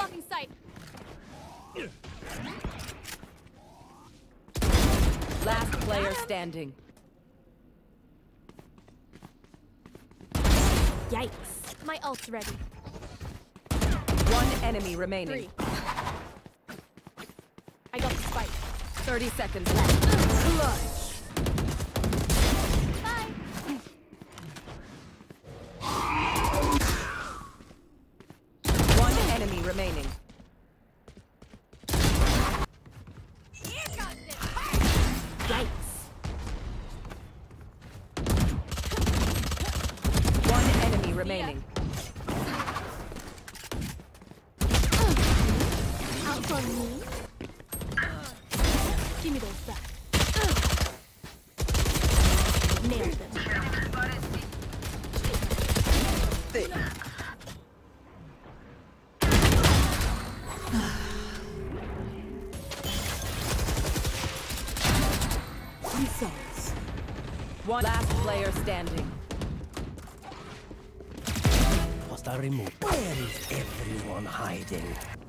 Blocking sight. Last player standing. Yikes. My ult's ready. One enemy remaining. 3. I got the spike. 30 seconds left. Clutch. Bye. One enemy remaining. Yikes. One enemy remaining. Out for me. Give me those back. Nailed them. Results. One last player standing. Hostile removed. Where is everyone hiding?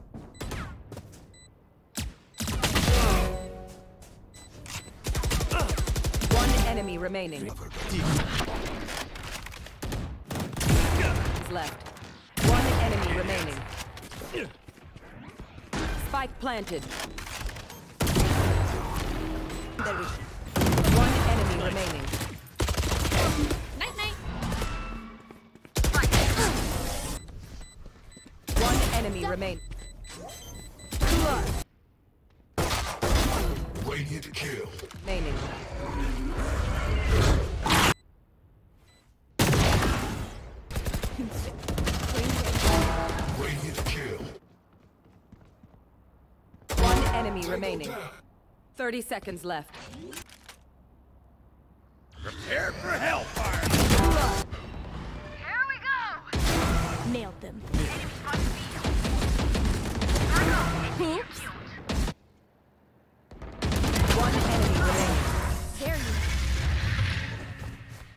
One enemy remaining. Left. One enemy remaining. Spike planted. One enemy remaining. Night night. One enemy remain. Radiant kill. Remaining. Radiant kill. One enemy remaining. 30 seconds left. Prepare for hellfire. Here we go. Nailed them. Oops.